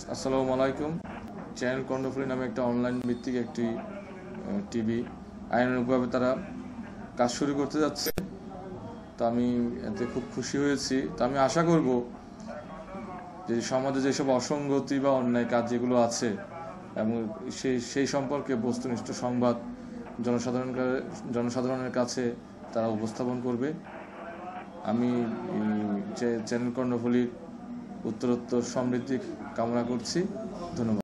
আসসালামু আলাইকুম। চ্যানেল কর্ণফুলী নামে একটা অনলাইন ভিত্তিক একটি টিভি আইনানুগভাবে তারা কাজ শুরু করতে যাচ্ছে। তো আমি এতে খুব খুশি হয়েছি। তো আমি আশা করব যে সমাজে যেসব অসঙ্গতি বা অন্যায় কাজ যেগুলো আছে এবং সেই সম্পর্কে বস্তুনিষ্ঠ সংবাদ জনসাধারণের কাছে তারা উপস্থাপন করবে। আমি চ্যানেল কর্ণফুলীর উত্তরোত্তর সমৃদ্ধি কামনা করছি। ধন্যবাদ।